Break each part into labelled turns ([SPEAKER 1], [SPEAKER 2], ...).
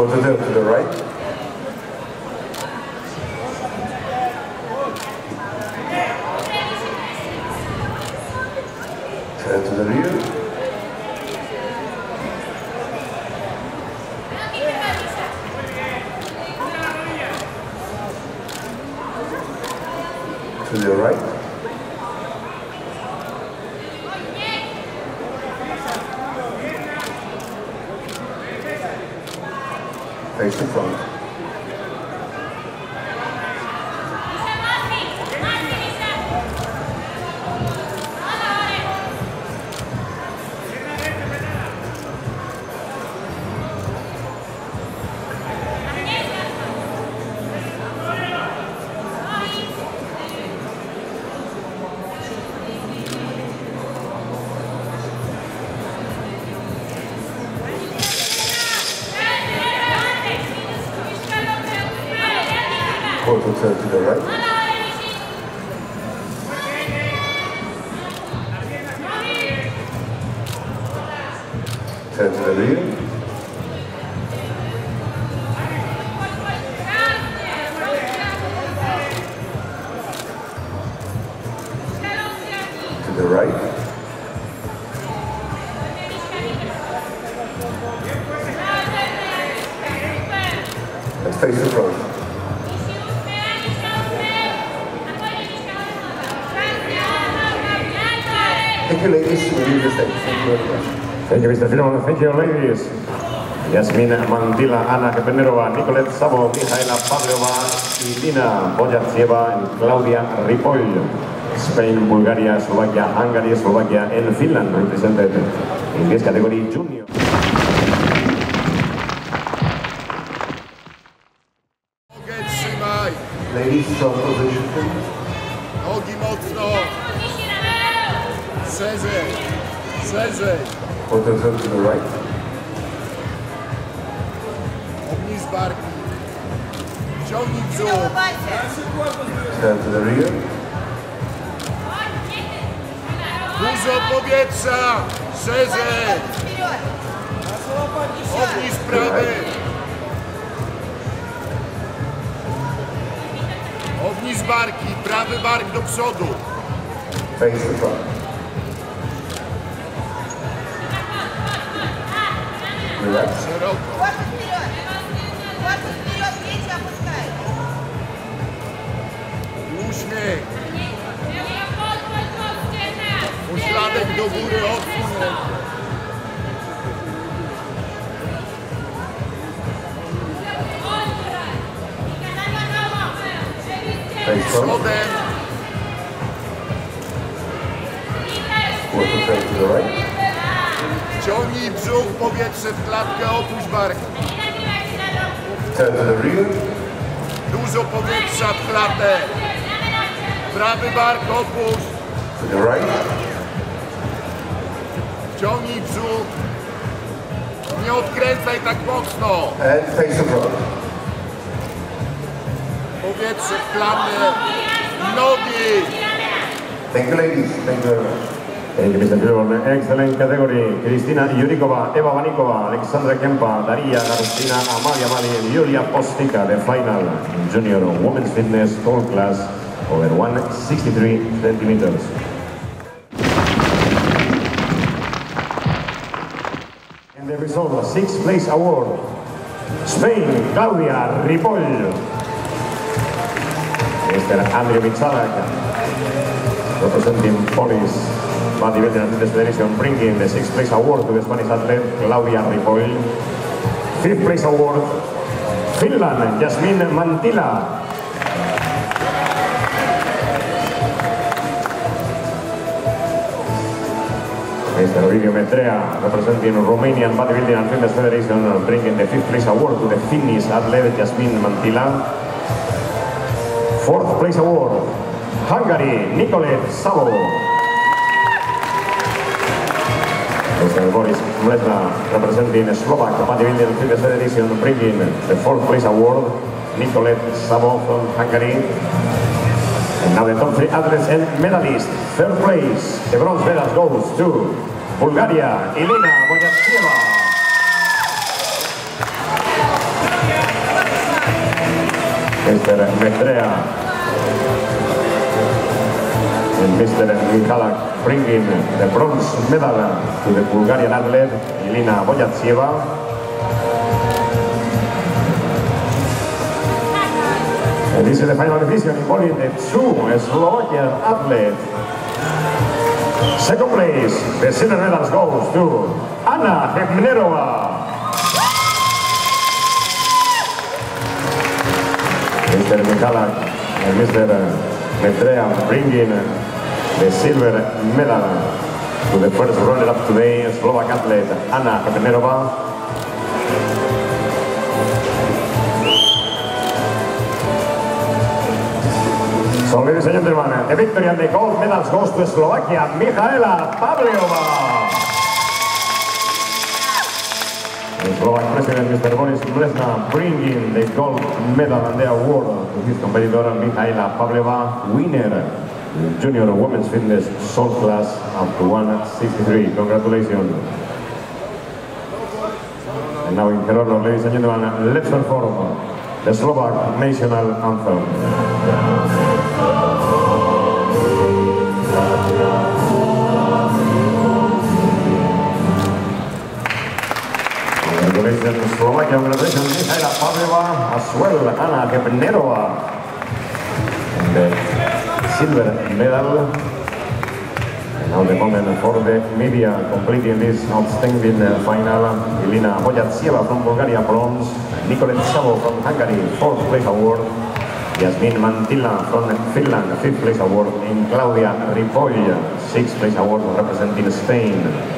[SPEAKER 1] Quarter turn to the right. Turn to the rear. To the right. Face the front. Quarter turn to the right. Turn to the rear. To the right. And face the front. Thank you, ladies. We'll leave the stage. Thank you very much.
[SPEAKER 2] Thank you, Mr. Filmon. Thank you, ladies. Yasmin Mantila, Anna Kepenerova, Nicolette Savo, Mihaela Pavlova, Ilina Boyatsieva, and Claudia Ripoll. Spain, Bulgaria, Slovakia, Hungary, Slovakia, and Finland represented in this category junior.
[SPEAKER 1] Ladies, strong position.
[SPEAKER 3] Nogi mocno. Szerzej.
[SPEAKER 1] Quarter turn to the right.
[SPEAKER 3] Obniż barki. Ciągnij brzuch.
[SPEAKER 1] Turn to the rear.
[SPEAKER 3] Dużo powietrza. Szerzej. Obniż prawy. Obniż barki. Prawy bark do przodu.
[SPEAKER 1] Face the front. Relax.
[SPEAKER 3] Szeroko. Uśmiech. Pośladek do góry, odsuń.
[SPEAKER 1] Face front.
[SPEAKER 3] Przodem.
[SPEAKER 1] Quarter turn to the right.
[SPEAKER 3] Ciągnij brzuch, powietrze w klatkę, opuść bark.
[SPEAKER 1] Turn to the rear.
[SPEAKER 3] Dużo powietrza w klatę. Prawy bark opuść.
[SPEAKER 1] To the right.
[SPEAKER 3] Ciągnij brzuch. Nie odkręcaj tak mocno.
[SPEAKER 1] And face the front.
[SPEAKER 3] Powietrze w klatę. Nogi.
[SPEAKER 1] Thank you, ladies. Thank you very much.
[SPEAKER 2] Thank you, Mr. Filmon. Excellent category. Cristina Yurikova, Eva Vanikova, Alexandra Kempa, Daria Garcina, Amalia Mali, and Julia Postica, the final junior women's fitness tall class over 163 centimeters. And the result, 6th place award, Spain, Claudia Ripoll. Mr. Andrew Michalak, representing Polish Bodybuilding and Fitness Federation, bringing the 6th place award to the Spanish athlete Claudia Ripoll. 5th place award, Finland, Yasmin Mantila. Mr. Ovidio Metrea, representing Romanian Bodybuilding and Fitness Federation, bringing the 5th place award to the Finnish athlete Yasmin Mantila. 4th place award, Hungary, Nicolette Savo. Mr. Boris Mlezna, representing Slovak Bodybuilding and Fitness Federation, bringing the 4th place award, Nicolette Savo from Hungary. And now the top 3 athletes and medalists. 3rd place, the bronze medal goes to Bulgaria, Ilina Boyatsieva. Michalak bringing the bronze medal to the Bulgarian athlete Elina Boyatsieva. And this is the final division involving the two Slovakian athletes. Second place, the silver medal goes to Anna Hebnerova. Mr. Michalak and Mr. Medrea bringing the silver medal to the first runner-up today, Slovak athlete Anna Hebnerova. So, ladies and gentlemen, the victory and the gold medals goes to Slovakia, Michaela Pavliova. The Slovak president, Mr. Boris Mlesna, bringing the gold medal and the award to his competitor, Michaela Pavliova, winner in junior women's fitness salt class up to 163. Congratulations. And now in Kerala, ladies and gentlemen, let's perform the Slovak national anthem. Congratulations Slovakia, congratulations Michaela Pavliova, as well Anna Hebnerova. The silver medal. And now the moment for the media completing this outstanding final. Elina Boyatsieva from Bulgaria, bronze. Nicolette Savo from Hungary, 4th place award. Yasmin Mantilla from Finland, 5th place award. And Claudia Ripoll, 6th place award representing Spain.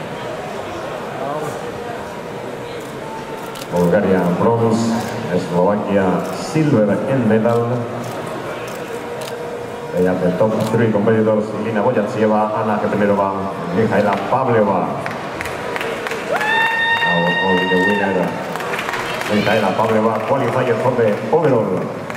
[SPEAKER 2] Bulgaria bronze, Slovakia silver and medal. They are the top 3 competitors: Elina Boyatsieva, Anna Hebnerova, Michaela Pavliova. Now only the winner, Michaela Pavliova, qualified for the overall.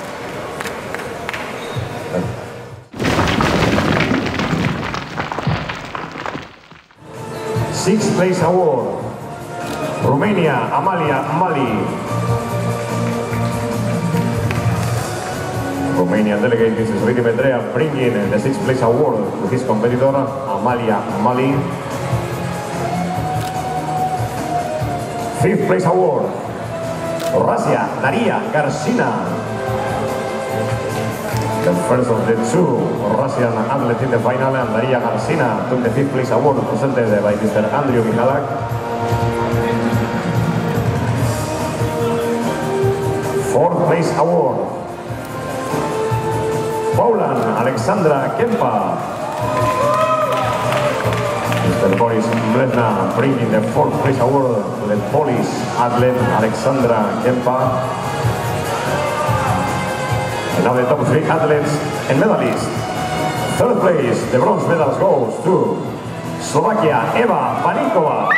[SPEAKER 2] Sixth place award, Romania, Amalia Mali. Romanian delegate, Mrs. Rita Medrea, bringing the 6th place award to his competitor, Amalia Mali. 5th place award, Russia, Daria Garcina. The first of the two Russian athletes in the final, and Daria Garcina took the 5th place award presented by Mr. Andrew Michalak. 4th place award, Poland, Alexandra Kempa. Mr. Boris Mlesna bringing the 4th place award to the Polish athlete Alexandra Kempa. And now the top 3 athletes and medalists. 3rd place, the bronze medal goes to Slovakia, Eva Panikova.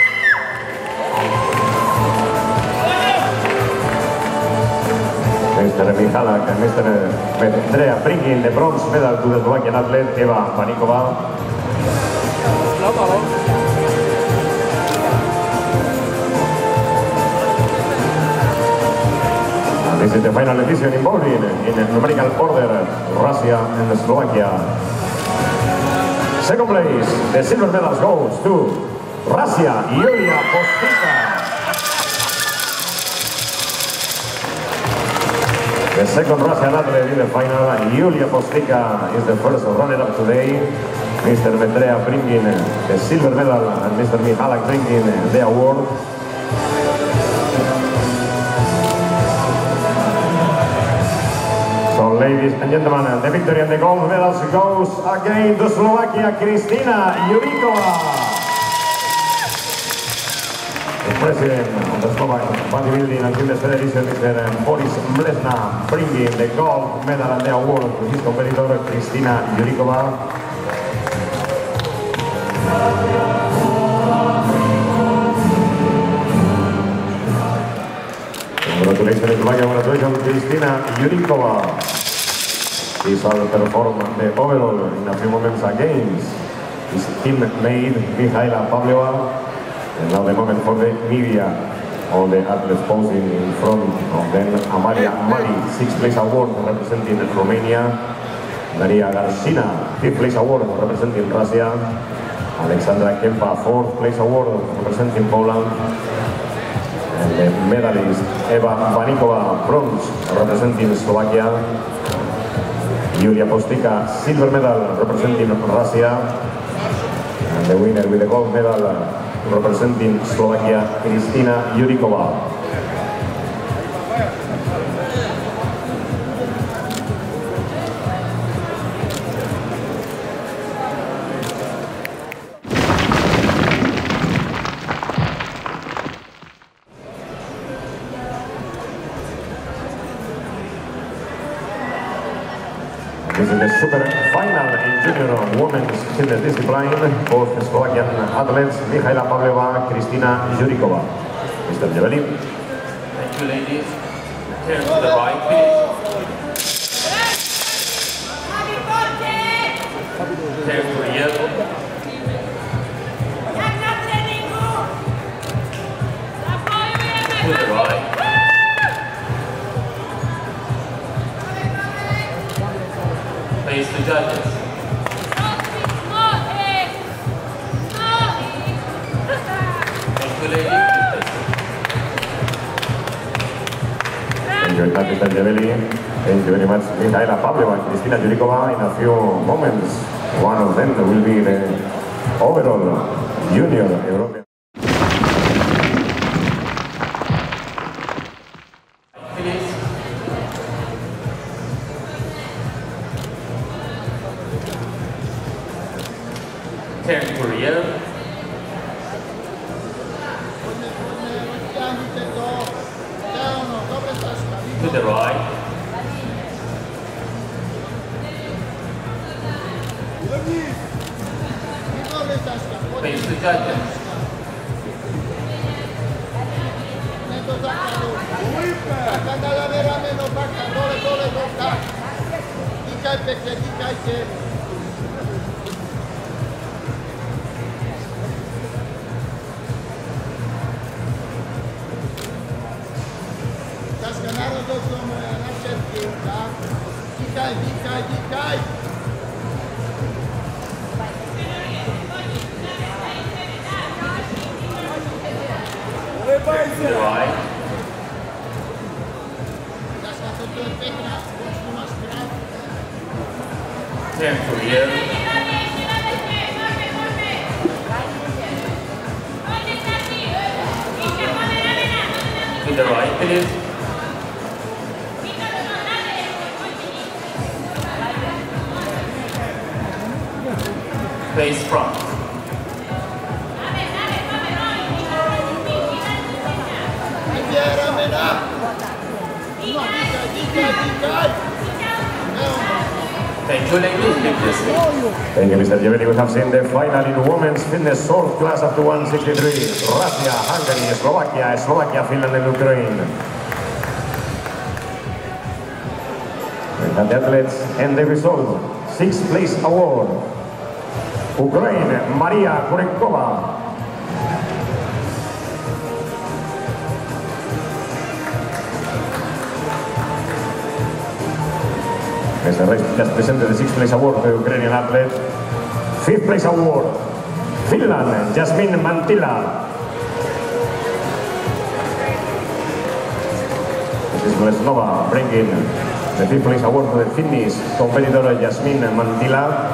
[SPEAKER 2] Mr. Michalak and Mr. Medrea bringing the bronze medal to the Slovakian athlete Eva Panikova. This is the final edition involving in numerical order Russia and Slovakia. Second place, the silver medal goes to Russia, Yulia Postika. The second Russian athlete in the final, Yulia Postika, is the first runner-up today. Mr. Medrea bringing the silver medal and Mr. Michalak bringing the award. So, ladies and gentlemen, the victory and the gold medals goes again to Slovakia, Kristina Jurikova. The president of the Slovak Bodybuilding and Fitness Federation, Mr. Boris Mlesna, bringing the gold medal and the award to his competitor, Kristina Jurikova. Congratulations, Slovakia, congratulations, Kristina Jurikova. She shall perform the overall in a few moments against his teammate, Michaela Pavliova. And now the moment for the media. All the athletes posing in front of them. Amalia Mali, 6th place award representing Romania. Maria Garcina, 5th place award representing Russia. Alexandra Kempa, 4th place award representing Poland. And the medalist Eva Vanikova, bronze representing Slovakia. Yulia Postika, silver medal representing Russia. And the winner with the gold medal representing Slovakia, Kristina Jurikova. This is the super final in junior women's fitness discipline. Both Slovakian athletes, Michaela Pavlova, Kristina Jurikova. Mr. Jeveli.
[SPEAKER 4] Thank you, ladies. Turn to the right, please. Turn to the yellow. To the right. Face the judges. Thank you, ladies.
[SPEAKER 2] Thank you, Mr. Jeveli. Thank you very much, Michaela Pavlova and Kristina Jurikova. In a few moments, one of them will be the overall junior European.
[SPEAKER 4] Please. Turn to rear. To the right. Face the judges. To the right. Turn to rear. To the right, please. Face front. Thank you, ladies.
[SPEAKER 2] Thank you, Mr. Jeveli. We have seen the final in women's fitness short class up to 163. Russia, Hungary, Slovakia, Finland and Ukraine. And the athletes and the result, 6th place award. Ukraine, Maria Kurenkova. As the race just presented the 6th place award to the Ukrainian athlete. 5th place award, Finland, Jasmine Mantila. This is Lesnova bringing the 5th place award to the Finnish competitor Jasmine Mantila.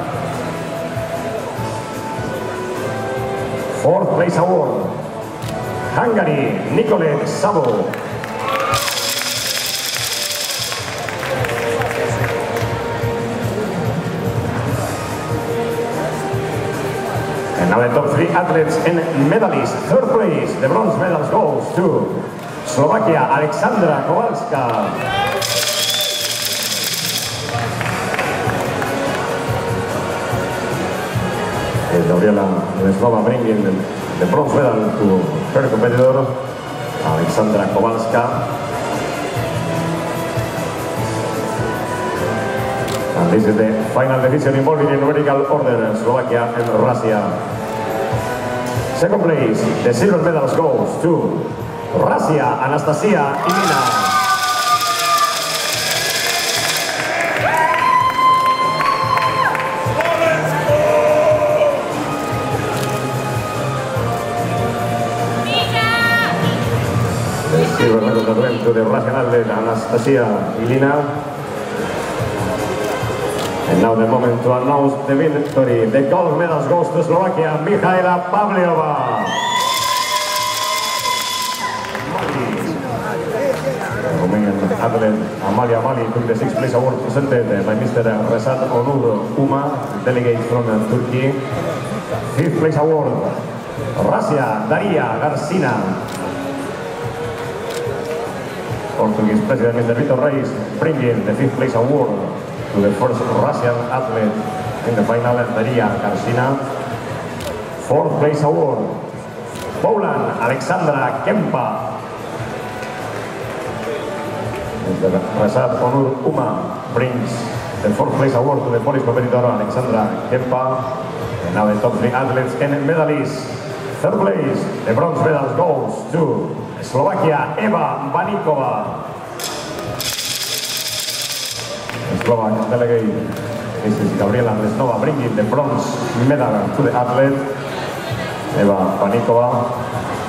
[SPEAKER 2] 4th place award, Hungary, Nicolette Sabo. And now the top 3 athletes and medalists. 3rd place, the bronze medal goes to Slovakia, Alexandra Kowalska. And Gabriela Lesnova bringing the bronze medal to her competitor, Alexandra Kowalska. And this is the final division involving in numerical order, Slovakia and Russia. 2nd place, the silver medals goes to Russia, Anastasia Ilina. silver medal that went to the Russian athlete Anastasia Ilina. And now the moment to announce the victory. The gold medals goes to Slovakia, Michaela Pavliova. Romanian athlete Amalia Mali took the 6th place award presented by Mr. Resat Onur Uma, delegate from Turkey. 5th place award, Russia, Daria Garcina. Portuguese President Mr. Vitor Reis bringing the 5th place award to the first Russian athlete in the final, Daria Garcina. 4th place award, Poland, Alexandra Kempa. Mr. Resat Onur Uma brings the 4th place award to the Polish competitor Alexandra Kempa. And now the top 3 athletes and medalists. 3rd place, the bronze medal goes to Slovakia, Eva Banikova. The Slovak delegate, Mrs. Gabriela Resnova, bringing the bronze medal to the athlete, Eva Banikova.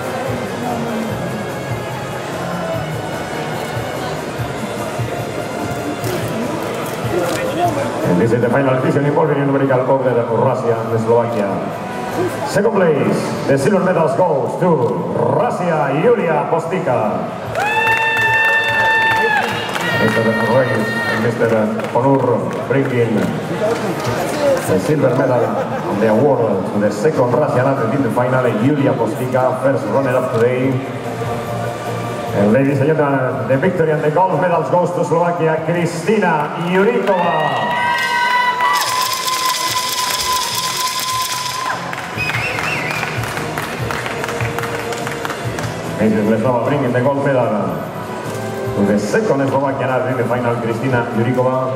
[SPEAKER 2] And this is the final division involving numerical order of Russia and Slovakia. 2nd place, the silver medals goes to Russia, Yulia Postika. Mr. Reis and Mr. Onur bringing the silver medal on the award to the 2nd Russian athlete in the final, Yulia Postika, first runner-up today. And ladies and gentlemen, the victory and the gold medals goes to Slovakia, Kristina Jurikova. Mrs. Resnova bringing the gold medal to the 2nd Slovakian athlete in the final, Kristina Jurikova.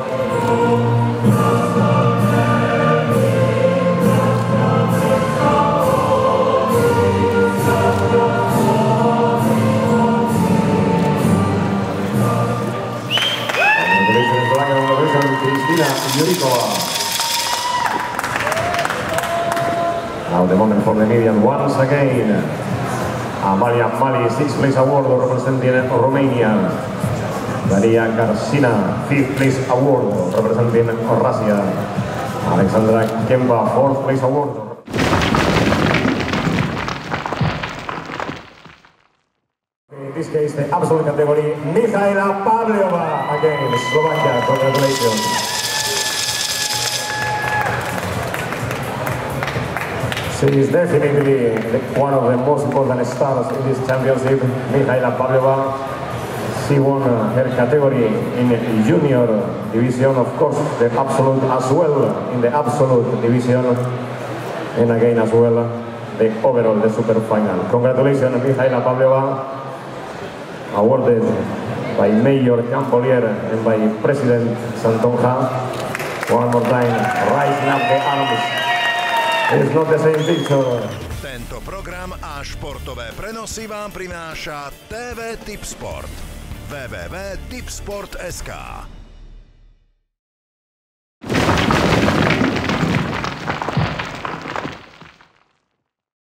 [SPEAKER 2] Kristina Jurikova. Now the moment for the median once again. Amalia Mali, 6th place award representing Romania. Daria Garcina, 5th place award representing Russia. Alexandra Kempa, 4th place award. In this case, the absolute category, Michaela Pavliova again, Slovakia. Congratulations. She is definitely one of the most important stars in this championship, Michaela Pavliova. She won her category in junior division, of course, the absolute as well in the absolute division, and again as well the overall, the super final. Congratulations, Michaela Pavliova, awarded by Mayor Campolier and by President Santonja. One more time, rising up the arms. It's not the same picture.
[SPEAKER 5] Tento program a športové prenosy vám prináša TV Tipsport. www.tipsport.sk